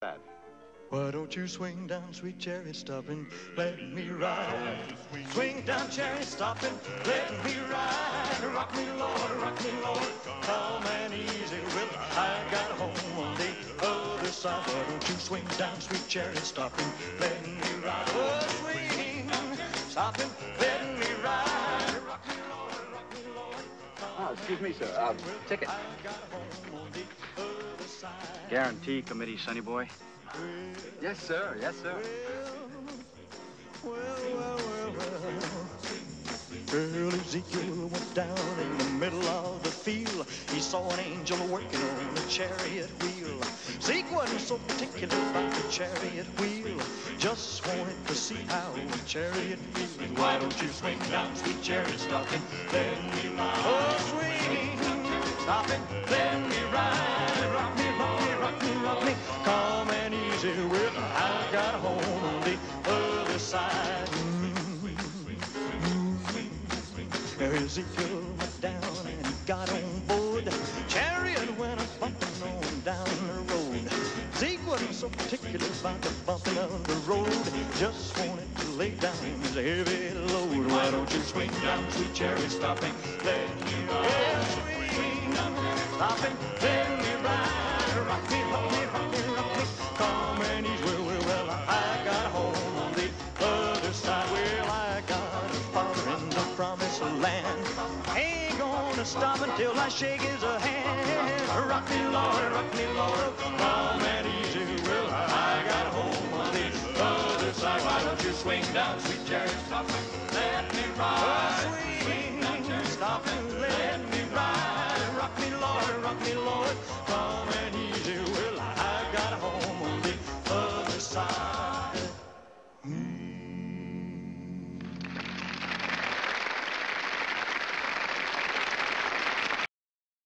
that. Why don't you swing down, sweet chariot, stop and let me ride? Swing down, chariot, stop and let me ride. Rock me, Lord, calm and easy. Well, I got home on the other side. Why don't you swing down, sweet chariot, stop and let me ride? Oh, swing, stop and let me ride. Rock me, Lord. Oh, excuse me, sir. Ticket. Guarantee committee, sonny boy. Yes, sir. Yes, sir. Well, Ezekiel went down in the middle of the field. He saw an angel working on a chariot wheel. Zeke wasn't so particular about the chariot wheel, just wanted to see how the chariot feels. Why don't you swing down, sweet chariot, stop and let me ride? Oh, swing, stop and let me ride. Rock me, calm and easy. Well, I got home on the other side. Ezekiel went down and he got on board. Chariot went a bumping on down the road. Zeke wasn't so particular about the bumping on the road, just wanted to lay down his heavy load. Why don't you swing down, sweet chariot, stop and let me ride? Yeah, swing, stop and let me ride. Rock me, calm and easy. Well, I got home on the other side. Well, I got a father in the promised land. Ain't gonna stop until I shake his hand. Rock me, Lord, calm and easy. Well, I got home on the other side. Why don't you swing down, sweet chariot, stop and let me ride? Swing, stop and let me ride. Rock me, Lord,